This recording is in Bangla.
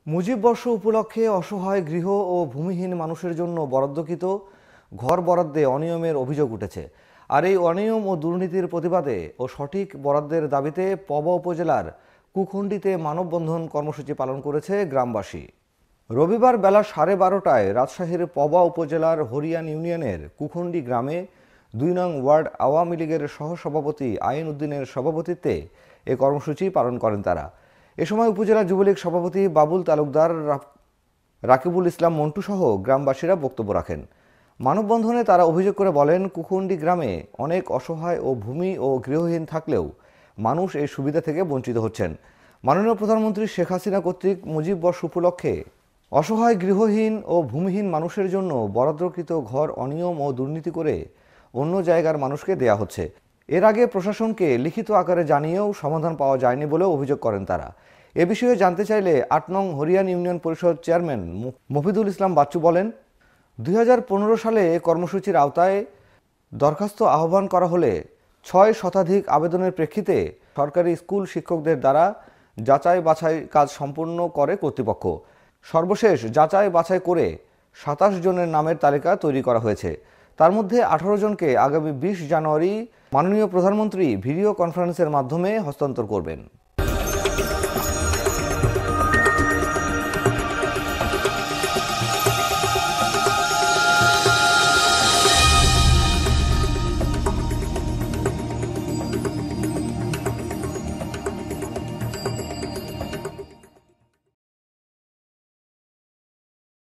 মুজিব বর্ষ উপলক্ষে অসহায় গৃহ ও ভূমিহীন মানুষের জন্য বরাদ্দকৃত ঘর বরাদ্দে অনিয়মের অভিযোগ উঠেছে। আর এই অনিয়ম ও দুর্নীতির প্রতিবাদে ও সঠিক বরাদ্দের দাবিতে পবা উপজেলার কুখন্ডিতে মানববন্ধন কর্মসূচি পালন করেছে গ্রামবাসী। রবিবার বেলা 12:30টায় রাজশাহীর পবা উপজেলার হরিয়ান ইউনিয়নের কুখন্ডি গ্রামে ২ নং ওয়ার্ড আওয়ামী লীগের সহসভাপতি আইন উদ্দিনের সভাপতিত্বে এ কর্মসূচি পালন করেন তারা। এ সময় উপজেলা যুবলীগ সভাপতি বাবুল তালুকদার, রাকিবুল ইসলাম মন্টু সহ গ্রামবাসীরা বক্তব্য রাখেন। মানববন্ধনে তারা অভিযোগ করে বলেন, কুখন্ডি গ্রামে অনেক অসহায় ও ভূমি ও গৃহহীন থাকলেও মানুষ এই সুবিধা থেকে বঞ্চিত হচ্ছেন। মাননীয় প্রধানমন্ত্রী শেখ হাসিনা কর্তৃক মুজিব বর্ষ উপলক্ষে অসহায় গৃহহীন ও ভূমিহীন মানুষের জন্য বরাদ্দকৃত ঘর অনিয়ম ও দুর্নীতি করে অন্য জায়গার মানুষকে দেয়া হচ্ছে। এর আগে প্রশাসনকে লিখিত আকারে জানিয়েও সমাধান পাওয়া যায়নি বলেও অভিযোগ করেন তারা। এ বিষয়ে জানতে চাইলে ৮ নং হরিয়ান ইউনিয়ন পরিষদ চেয়ারম্যান মফিদুল ইসলাম বাচ্চু বলেন, ২০১৫ সালে কর্মসূচির আওতায় দরখাস্ত আহ্বান করা হলে ৬ শতাধিক আবেদনের প্রেক্ষিতে সরকারি স্কুল শিক্ষকদের দ্বারা যাচাই বাছাই কাজ সম্পূর্ণ করে কর্তৃপক্ষ। সর্বশেষ যাচাই বাছাই করে ২৭ জনের নামের তালিকা তৈরি করা হয়েছে। তার মধ্যে ১৮ জনকে আগামী ২০ জানুয়ারি মাননীয় প্রধানমন্ত্রী ভিডিও কনফারেন্সের মাধ্যমে হস্তান্তর করবেন।